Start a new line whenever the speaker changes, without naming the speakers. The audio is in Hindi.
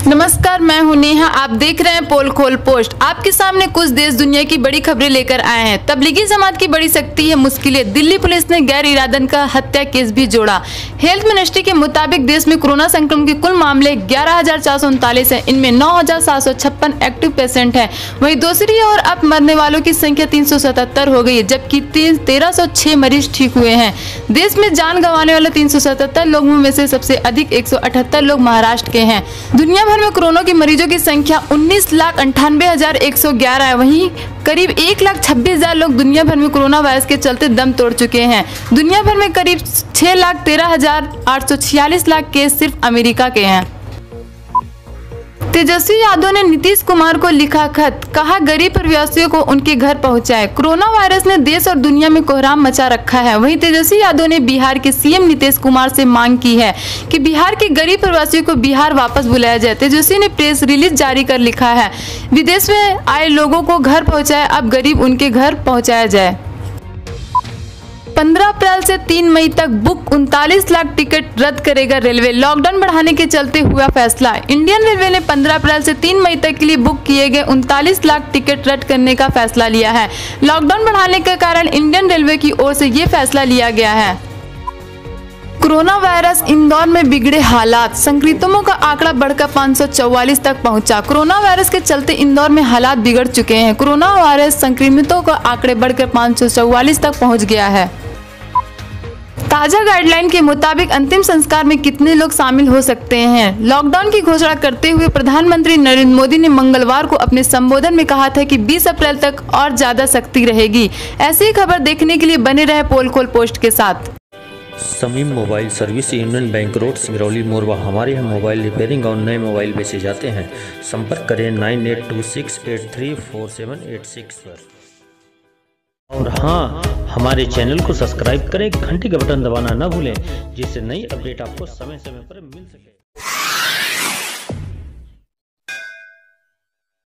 नमस्कार, मैं हूं नेहा। आप देख रहे हैं पोल खोल पोस्ट। आपके सामने कुछ देश दुनिया की बड़ी खबरें लेकर आए हैं। तबलीगी जमात की बड़ी सख्ती है मुश्किलें। दिल्ली पुलिस ने गैर इरादन का हत्या केस भी जोड़ा। हेल्थ मिनिस्ट्री के मुताबिक देश में कोरोना संक्रमण के कुल मामले 11,439 हैं। इनमें 9,756 एक्टिव पेशेंट हैं। वहीं दूसरी ओर अब मरने वालों की संख्या 377 हो गई है, जबकि 1306 मरीज ठीक हुए हैं। देश में जान गंवाने वाले 377 लोगों में से सबसे अधिक 178 लोग महाराष्ट्र के हैं। दुनिया भर में कोरोना के मरीजों की संख्या 19,98,111 है। वहीं करीब 1,26,000 लोग दुनिया भर में कोरोना वायरस के चलते दम तोड़ चुके हैं। दुनिया भर में करीब 6,13,846 लाख केस सिर्फ अमेरिका के हैं। तेजस्वी यादव ने नीतीश कुमार को लिखा खत, कहा गरीब प्रवासियों को उनके घर पहुंचाए। कोरोना वायरस ने देश और दुनिया में कोहराम मचा रखा है। वहीं तेजस्वी यादव ने बिहार के सीएम नीतीश कुमार से मांग की है कि बिहार के गरीब प्रवासियों को बिहार वापस बुलाया जाए। तेजस्वी ने प्रेस रिलीज जारी कर लिखा है, विदेश में आए लोगों को घर पहुँचाए, अब गरीब उनके घर पहुँचाया जाए। 15 अप्रैल से 3 मई तक बुक 39 लाख टिकट रद्द करेगा रेलवे। लॉकडाउन बढ़ाने के चलते हुआ फैसला। इंडियन रेलवे ने 15 अप्रैल से 3 मई तक के लिए बुक किए गए 39 लाख टिकट रद्द करने का फैसला लिया है। लॉकडाउन बढ़ाने के कारण इंडियन रेलवे की ओर से ये फैसला लिया गया है। कोरोना वायरस, इंदौर में बिगड़े हालात। संक्रमितों का आंकड़ा बढ़कर 544 तक पहुंचा। कोरोना वायरस के चलते इंदौर में हालात बिगड़ चुके हैं। कोरोना वायरस संक्रमितों का आंकड़े बढ़कर 544 तक पहुंच गया है। ताजा गाइडलाइन के मुताबिक अंतिम संस्कार में कितने लोग शामिल हो सकते हैं। लॉकडाउन की घोषणा करते हुए प्रधानमंत्री नरेंद्र मोदी ने मंगलवार को अपने संबोधन में कहा था कि 20 अप्रैल तक और ज्यादा सख्ती रहेगी। ऐसी ही खबर देखने के लिए बने रहे पोल खोल पोस्ट के साथ।
Samim mobile service, union bank road, Singrauli, Morwa. हमारे यहाँ मोबाइल रिपेयरिंग और नए मोबाइल बेचे जाते हैं। संपर्क करें 9826834786 पर। और हाँ, हमारे चैनल को सब्सक्राइब करें, घंटी का बटन दबाना ना भूलें, जिससे नई अपडेट आपको समय समय पर मिल सके।